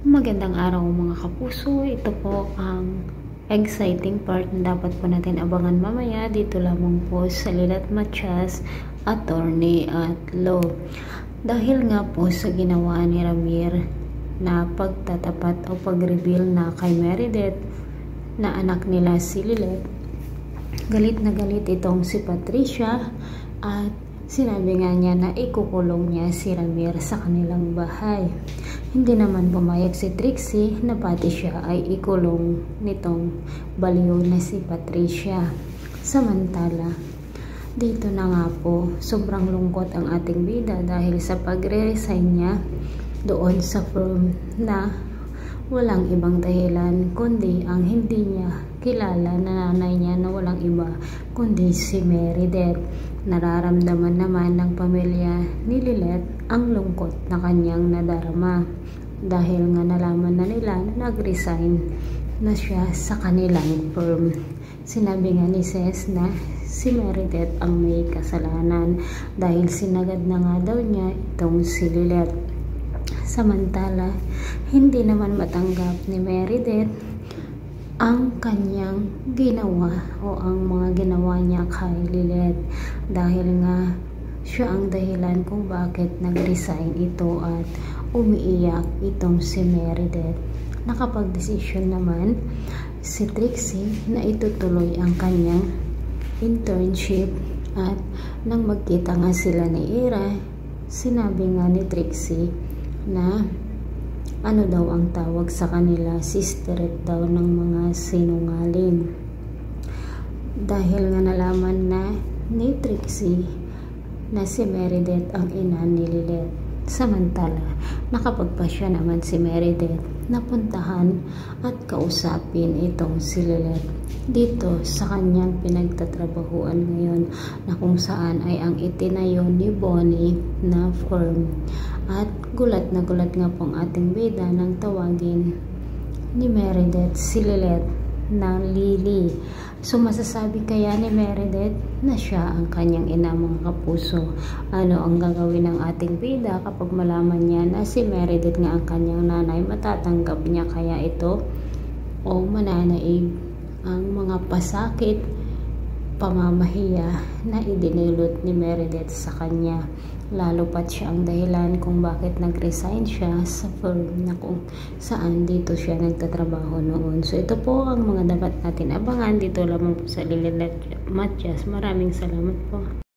Magandang araw mga kapuso. Ito po ang exciting part na dapat po natin abangan mamaya dito lamang po sa Lilat Matias, Attorney at Law. Dahil nga po sa ginawa ni Ramir na pagtatapat o pag-reveal na kay Meredith na anak nila si Lilet, galit na galit itong si Patricia at sinabi nga niya na ikukulong niya si Ramir sa kanilang bahay. Hindi naman pumayag si Trixie na pati siya ay ikulong nitong baliw na si Patricia. Samantala, dito na nga po, sobrang lungkot ang ating bida dahil sa pagre-resign niya doon sa firm na walang ibang dahilan kundi ang hindi niya kilala na nanay niya na walang iba kundi si Meredith. Nararamdaman naman ng pamilya ni Lilet ang lungkot na kanyang nadarama dahil nga nalaman na nila na nag-resign na siya sa kanilang firm. Sinabi nga ni Ces na si Meredith ang may kasalanan dahil sinagad na nga daw niya itong si Lilet. Samantala, hindi naman matanggap ni Meredith ang kanyang ginawa o ang mga ginawa niya kay Lilet dahil nga siya ang dahilan kung bakit nag-resign ito at umiiyak itong si Meredith. Nakapag-desisyon naman si Trixie na itutuloy ang kanyang internship at nang magkita nga sila ni Ira, sinabi nga ni Trixie na ano daw ang tawag sa kanila, sisteret daw ng mga sinungaling. Dahil nga nalaman na ni Trixie na si Meredith ang ina ni Lilet. Samantala, nakapagpasya naman si Meredith na puntahan at kausapin itong si Lilet dito sa kanyang pinagtatrabahuan ngayon na kung saan ay ang itinayo ni Bonnie na firm. At gulat na pong ating bida nang tawagin ni Meredith si Lilet na Lily. So masasabi kaya ni Meredith na siya ang kanyang ina mga kapuso? Ano ang gagawin ng ating bida kapag malaman niya na si Meredith nga ang kanyang nanay? Matatanggap niya kaya ito o mananaig ang mga pasakit, pamamahiya na idinulot ni Meredith sa kanya? Lalo pat siya ang dahilan kung bakit nag-resign siya sa firm na kung saan dito siya nagtatrabaho noon. So ito po ang mga dapat natin abangan dito lamang po sa Lilat Matias. Maraming salamat po.